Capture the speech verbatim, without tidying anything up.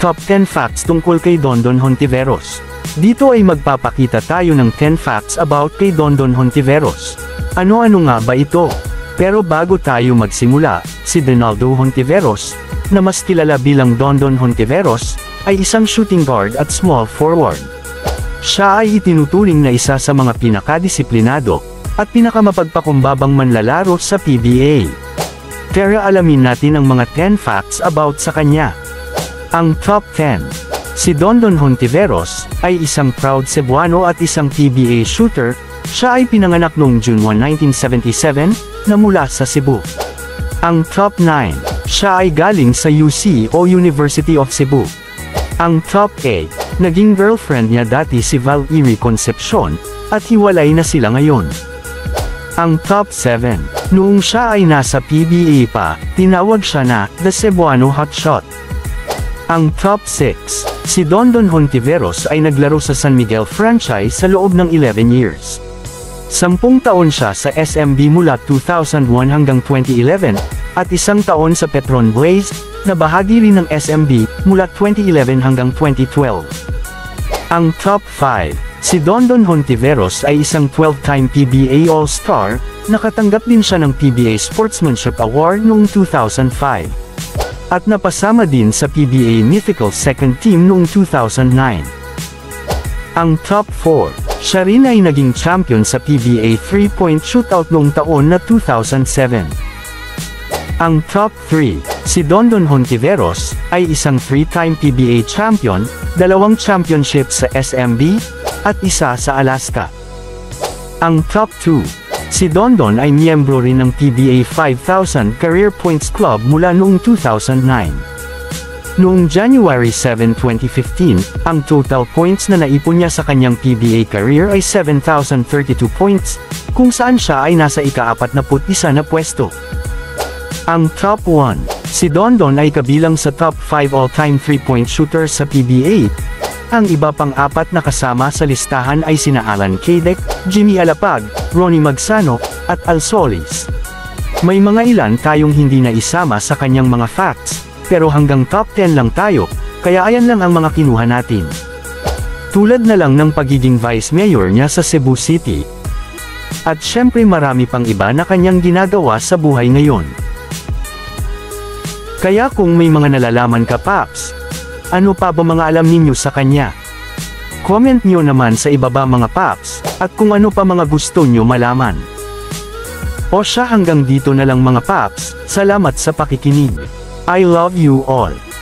Top ten Facts tungkol kay Dondon Hontiveros. Dito ay magpapakita tayo ng ten facts about kay Dondon Hontiveros. Ano-ano nga ba ito? Pero bago tayo magsimula, si Donaldo Hontiveros, na mas kilala bilang Dondon Hontiveros, ay isang shooting guard at small forward. Siya ay itinuturing na isa sa mga pinakadisiplinado at pinakamapagpakumbabang manlalaro sa P B A. Tara alamin natin ang mga ten facts about sa kanya. Ang top ten. Si Dondon Hontiveros ay isang proud Cebuano at isang P B A shooter. Siya ay pinanganak noong June first, nineteen seventy-seven, na mula sa Cebu. Ang top nine. Siya ay galing sa U C o University of Cebu. Ang top eight. Naging girlfriend niya dati si Valerie Concepcion, at hiwalay na sila ngayon. Ang top seven. Noong siya ay nasa P B A pa, tinawag siya na The Cebuano Hotshot. Ang top six. Si Dondon Hontiveros ay naglaro sa San Miguel franchise sa loob ng eleven years. Sampung taon siya sa S M B mula two thousand one hanggang twenty eleven, at isang taon sa Petron Blaze, na bahagi rin ng S M B, mula twenty eleven hanggang twenty twelve. Ang top five. Si Dondon Hontiveros ay isang twelve-time P B A All-Star, nakatanggap din siya ng P B A Sportsmanship Award noong two thousand five. At napasama din sa P B A Mythical Second Team noong two thousand nine. Ang top four. Siya rin ay naging champion sa P B A three-point shootout noong taon na two thousand seven. Ang top three. Si Dondon Hontiveros ay isang three-time P B A champion, dalawang championship sa S M B, at isa sa Alaska. Ang top two. Si Dondon ay miyembro rin ng P B A five thousand Career Points Club mula noong two thousand nine. Noong January seventh, twenty fifteen, ang total points na naipon niya sa kanyang P B A career ay seven thousand thirty-two points, kung saan siya ay nasa ika-apat na isa na pwesto. Ang top one. Si Dondon ay kabilang sa top five all-time three-point shooters sa P B A. Ang iba pang apat na kasama sa listahan ay sina Alan Cadec, Jimmy Alapag, Ronnie Magsano, at Al Solis. May mga ilan tayong hindi na isama sa kanyang mga facts, pero hanggang top ten lang tayo, kaya ayan lang ang mga kinuha natin. Tulad na lang ng pagiging vice mayor niya sa Cebu City. At syempre marami pang iba na kanyang ginagawa sa buhay ngayon. Kaya kung may mga nalalaman ka, Paps, ano pa ba mga alam ninyo sa kanya? Comment nyo naman sa ibaba mga Paps, at kung ano pa mga gusto nyo malaman. O siya hanggang dito na lang mga Paps, salamat sa pakikinig. I love you all.